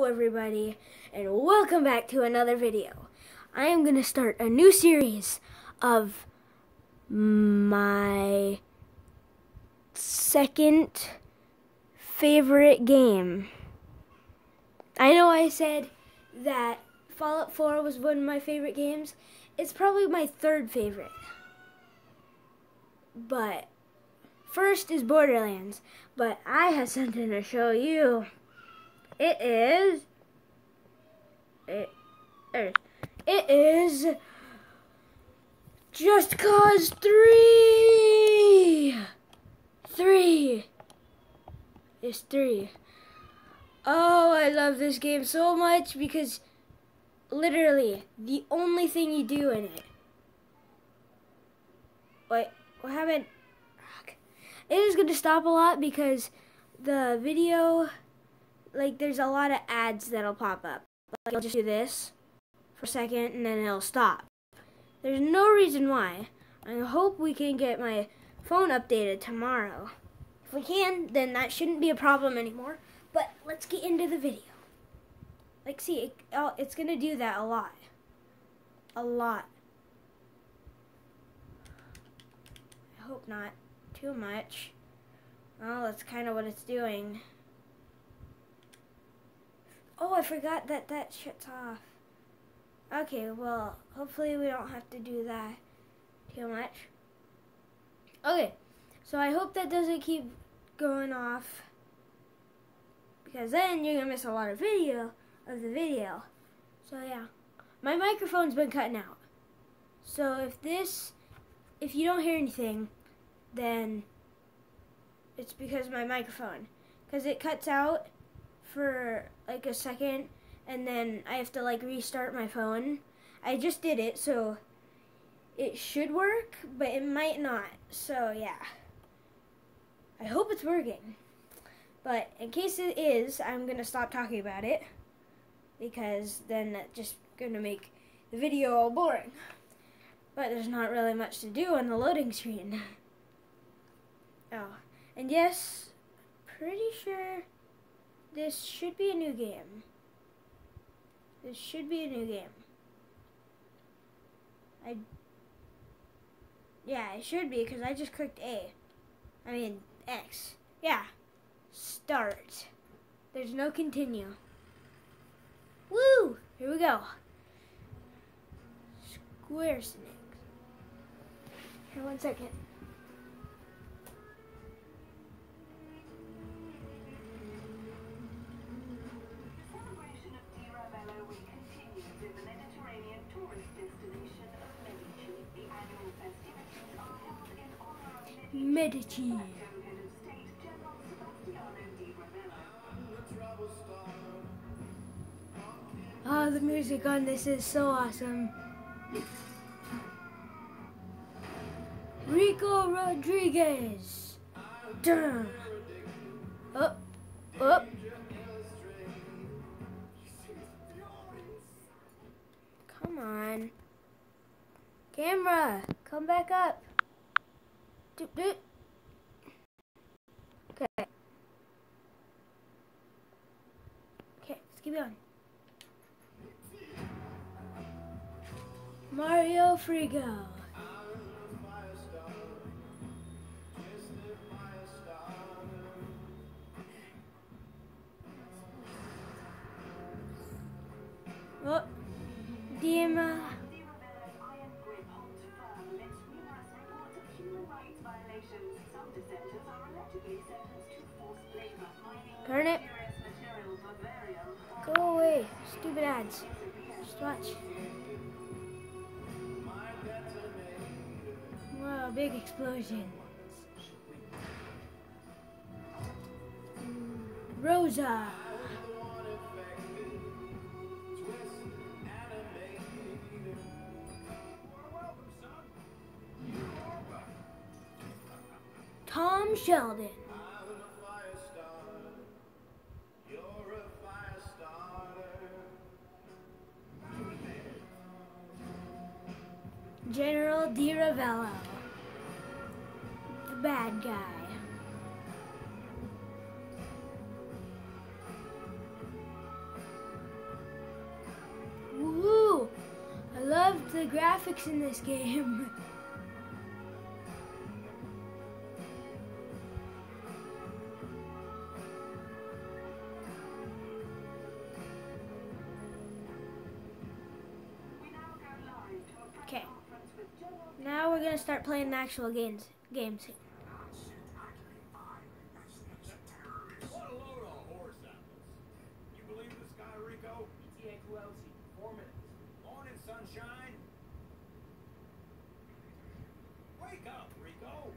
everybody, and welcome back to another video. I am going to start a new series of my second favorite game. I know I said that Fallout 4 was one of my favorite games. It's probably my third favorite. But first is Borderlands. But I have something to show you. It is Just Cause 3. It's 3. Oh, I love this game so much because literally the only thing you do in it. Wait, what happened? It is going to stop a lot because the video, like, there's a lot of ads that'll pop up. Like, I'll just do this for a second and then it'll stop. There's no reason why. I hope we can get my phone updated tomorrow. If we can, then that shouldn't be a problem anymore. But let's get into the video. Like, see, it's going to do that a lot. A lot. I hope not too much. Well, that's kind of what it's doing. Oh, I forgot that shuts off. Okay, well, hopefully we don't have to do that too much. Okay, so I hope that doesn't keep going off, because then you're gonna miss a lot of the video. So yeah, my microphone's been cutting out. So if you don't hear anything, then it's because of my microphone, because it cuts out for like a second and then I have to like restart my phone. I just did it, so it should work, but it might not. So yeah, I hope it's working, but in case it is, I'm gonna stop talking about it because then that's just gonna make the video all boring. But there's not really much to do on the loading screen. Oh, and yes, pretty sure this should be a new game. This should be a new game. Yeah, it should be because I just clicked X. Yeah. Start. There's no continue. Woo! Here we go. Square Snakes. Here, 1 second. Medici. Oh, the music on this is so awesome. Rico Rodriguez. Dun. Up, up. Come on. Camera, come back up. Doop, doop. Okay. Okay, let's keep going. Mario Frigo. Oh, Dima. Turn it. Go away. Stupid ads. Just watch. Wow, big explosions. Rosa. Tom Sheldon. General Di Ravello, the bad guy. the graphics in this game. Okay. Now we're gonna start playing the actual games. What a load of horse apples. You believe this guy, Rico? ETA to LT, 4 minutes. Morning, sunshine. Wake up, Rico.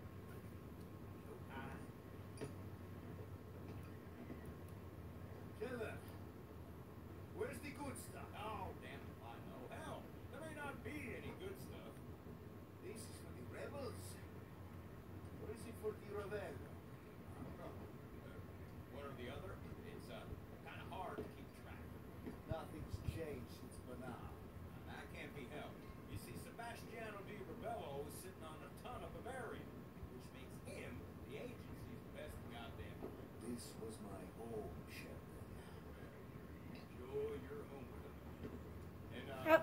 Killer, where's the good stuff? Oh, damn it, I know. Hell, there may not be any good stuff. This is for the rebels. Or is it for the Ravel? I don't know. One or the other. It's kind of hard to keep track. Nothing's changed since Banal. That can't be helped. You see, Sebastiano di Rebello is sitting on a ton of Bavaria, which makes him the agency's best goddamn friend. This was my home, Shepard. Enjoy your home with him. And, Yep.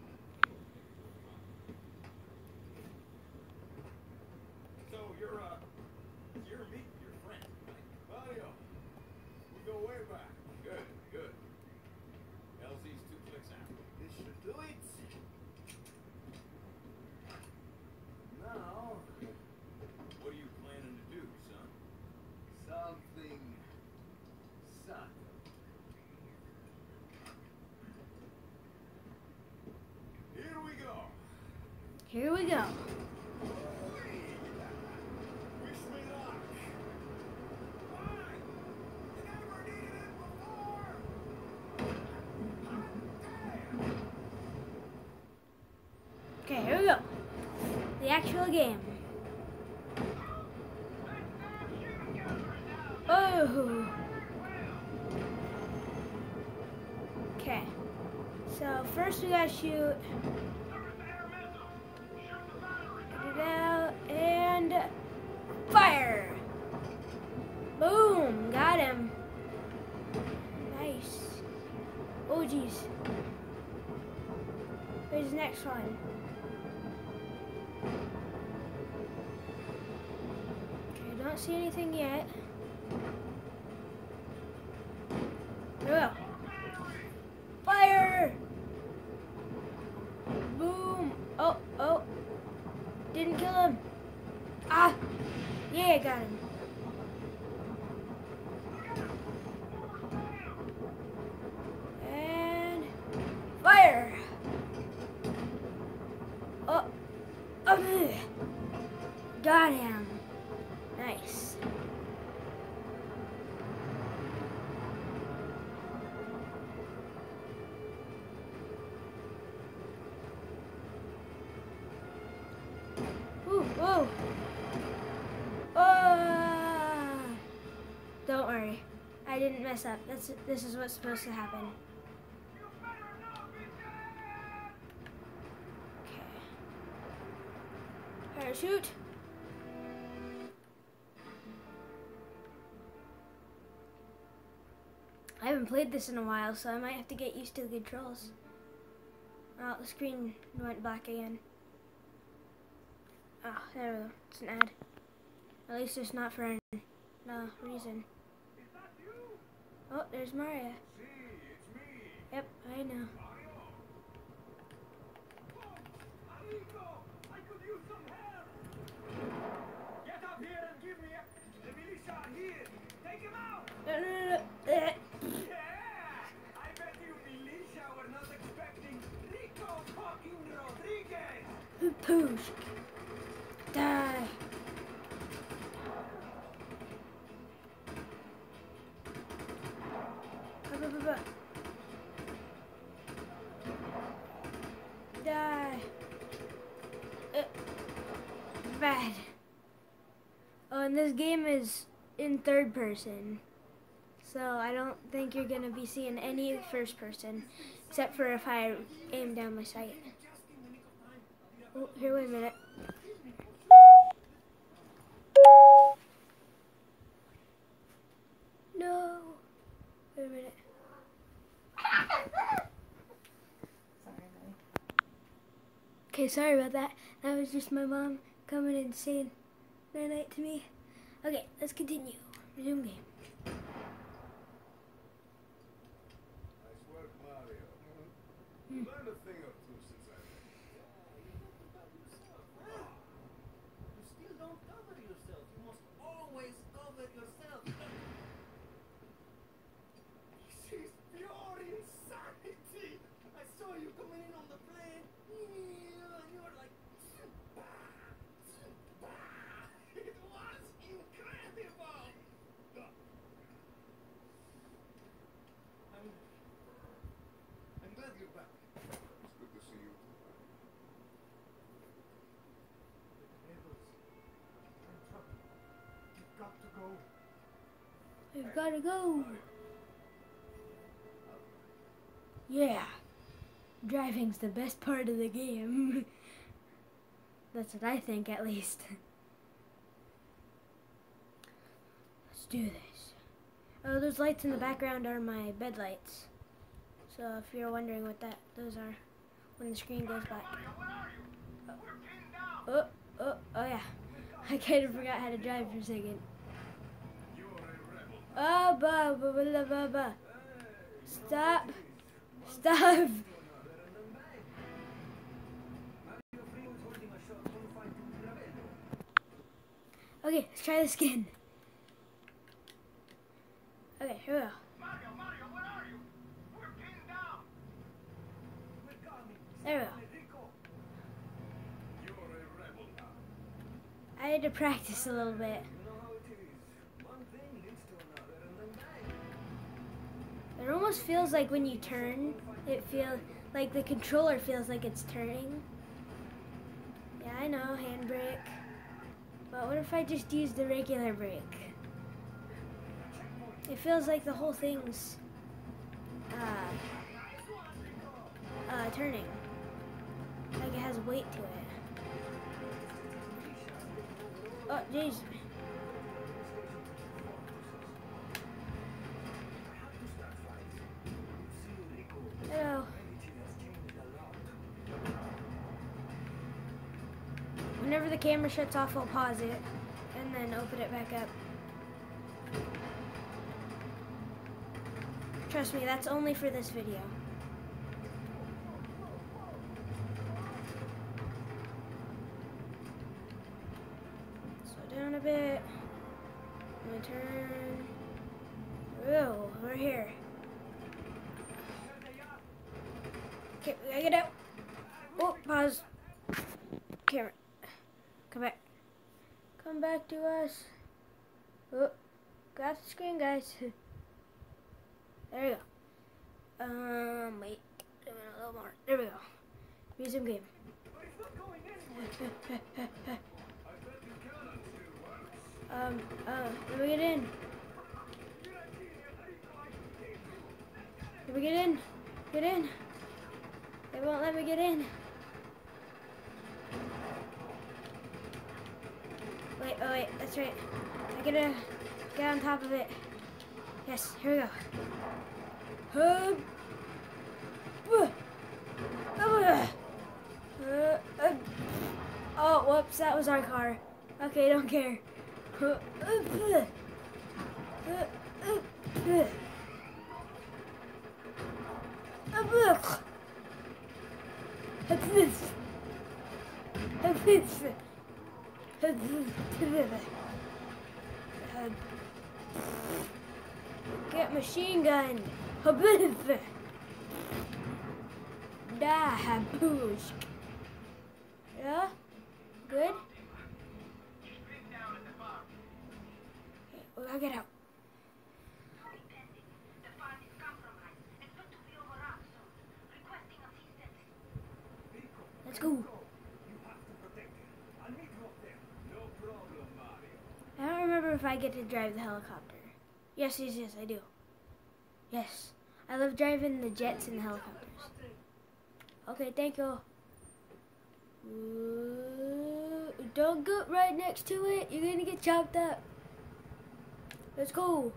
so you're meeting your friend, right? Mario, we go way back. Good, good. LZ's 2 clicks out. This should do it. Now, What are you planning to do, son? something subtle. Here we go. Here we go. Wish me luck. Why? You never needed it before! Okay, here we go. The actual game. Oh. Okay. So first we gotta shoot. Get it out and fire. Boom. Got him. Nice. Oh geez. Where's the next one? Okay, don't see anything yet. There we go. Fire! Boom! Oh, oh. Didn't kill him. Ah! Yeah, got him. And fire! Oh, oh, got him. Nice. Ooh, whoa. Don't worry. I didn't mess up. This is what's supposed to happen. Okay. Parachute. I haven't played this in a while, so I might have to get used to the controls. Oh, the screen went black again. Oh, there we go. It's an ad. At least it's not for no reason. Oh, there's Maria. See, it's me. Yep, I know. Amigo, I could use some help. Get up here and give me the militia are here. Take him out. No. Yeah, I bet you militia were not expecting Rico fucking Rodriguez. Poosh. Die. Die. Bad. Oh, and this game is in third person. So I don't think you're going to be seeing any first person, except for if I aim down my sight. Oh, here, wait a minute. No. Wait a minute. Sorry, Millie. Okay, sorry about that. That was just my mom coming and saying night-night to me. Okay, let's continue. Resume game. Nice work, Mario. You learned a thing or two since I met you. You still don't cover yourself. You must always cover yourself. She's pure insanity. I saw you coming in on the plane. And you were like, It was incredible. I'm glad you're back. It's good to see you too. Neighbors, I'm in trouble. You've got to go. We've gotta go. Yeah. Driving's the best part of the game. That's what I think, at least. Let's do this. Oh, those lights in the background are my bed lights. So if you're wondering what those are when the screen goes black. Oh yeah. I kind of forgot how to drive for a second. Oh, ba. Stop. Stop. Okay, let's try this again. Okay, here we go. Mario, where are you? We're pinned down. We're coming. There we go. Rico. You're a rebel now. I had to practice a little bit. You know how it is. One thing leads to another, and then bang. It almost feels like when you turn, it feels like the controller feels like it's turning. Yeah, I know, handbrake. But what if I just use the regular brake? It feels like the whole thing's turning. Like it has weight to it. Oh, jeez. Hello. Whenever the camera shuts off, I'll pause it and then open it back up. Trust me, that's only for this video. Slow down a bit. I'm gonna turn. Whoa, we're here. Okay, we gotta get out. Oh, pause. Camera. Come back. Come back to us. Oh, got the screen, guys. There we go. Wait. A little more. There we go. Resume game. But it's not going anywhere. Let me get in. Let me get in. Get in. They won't let me get in. Wait, oh wait, that's right. I gotta get on top of it. Yes, here we go. Oh, whoops, that was our car. Okay, don't care. Get machine gun. Da haboosh. Yeah? Good? Okay, we gotta get out. Let's go. You have to protect her. I'll meet you up there. No problem, Mario. I don't remember if I get to drive the helicopter. Yes, I do. Yes. I love driving the jets and the helicopters. Okay, thank you. Ooh, don't go right next to it. You're gonna get chopped up. Let's go.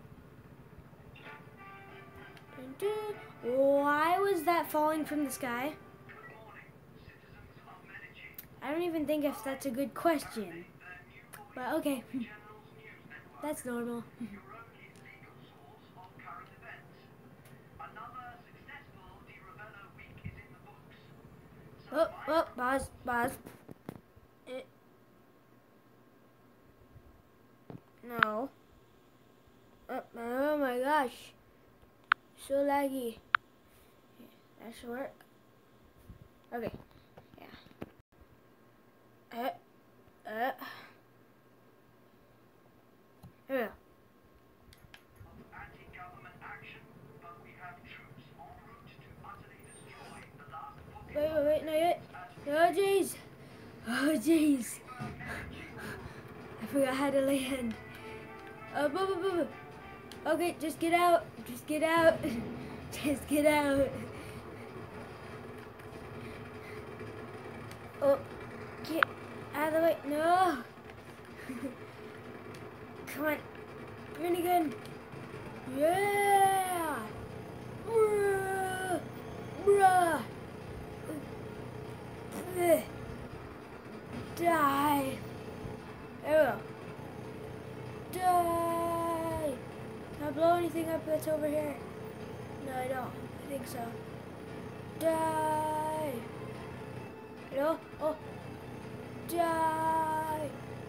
Dun, dun. Why was that falling from the sky? Good morning, citizens of Medici. I don't even think if that's a good question. But okay. That's normal. Oh, pause. No. Oh my gosh. So laggy. That should work. Okay. Yeah. Here we go. Anti-government action, but we have troops en route to utterly destroy the last Wait, not yet. Oh jeez. Oh jeez. I forgot how to land. Okay, just get out. Just get out. Just get out. Oh, get out of the way. No. Come on. Minigun. Yeah. Bruh. Die. There we go. Die. Can I blow anything up that's over here? No, I don't. I think so. Die. Hello? Oh. Die.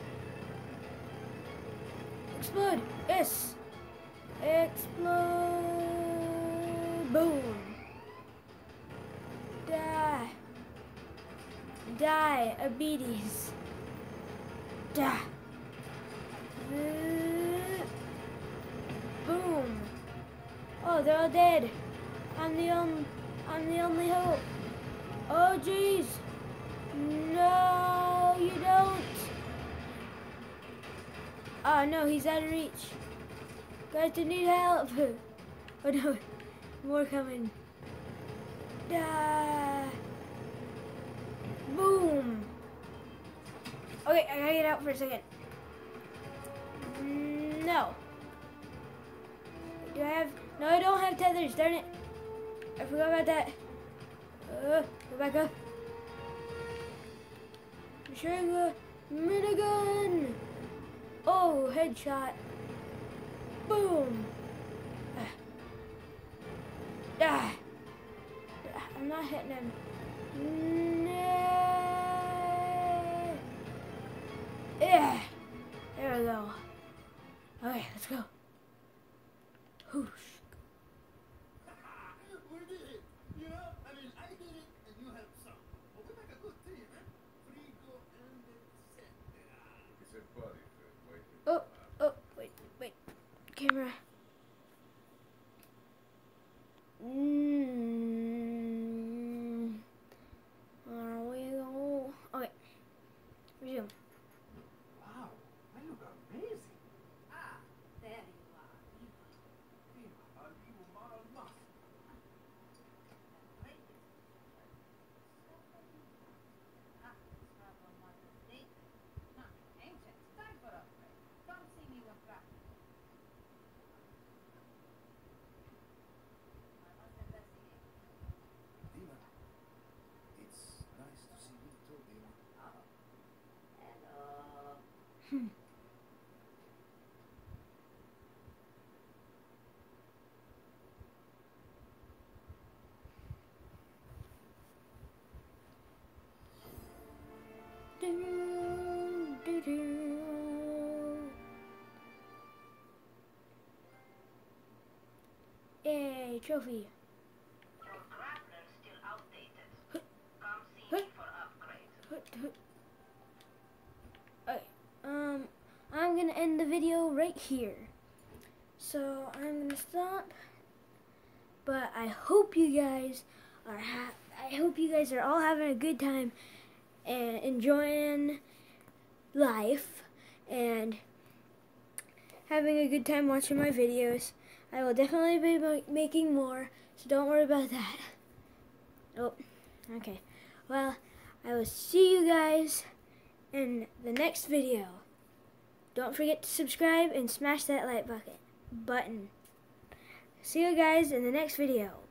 Explode. Yes. Explode. Boom. Die. Die. Abetes. Die. Boom. Oh, they're all dead. I'm the only hope. Oh, jeez. No, you don't. Oh, no, he's out of reach. Guys, they need help. Oh, no. More coming. Die. Boom. Okay, I gotta get out for a second. No. Do I have... No, I don't have tethers. Darn it. I forgot about that. Go back up. Sugar minigun. Oh, headshot. Boom. I'm not hitting him. No. Yeah. There we go. Okay, let's go. Whoosh. We did it. You know, I mean, I did it and you helped some. But we make a good team, eh? Frigo and etc. It's a body fit. Wait. Camera. There we go. Okay. Resume. Wow, I look amazing. Ah, there you are. Viva, arrivo mal al mas. Dima, it's nice to see you too, Dima. Hello. Yay, trophy. Your grappler's still outdated. Come see me for upgrades. Okay, I'm gonna end the video right here. So I'm gonna stop. But I hope you guys are all having a good time and enjoying life and having a good time watching my videos. I will definitely be making more, so don't worry about that. Oh, okay. Well, I will see you guys in the next video. Don't forget to subscribe and smash that like button. See you guys in the next video.